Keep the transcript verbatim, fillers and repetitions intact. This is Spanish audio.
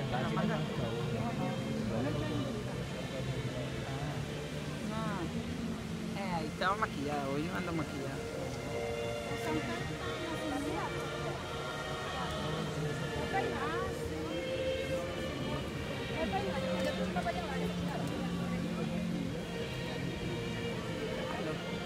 ¿Te la mandaste? No. Eh, ahí estaba maquillada, hoy no ando maquillada.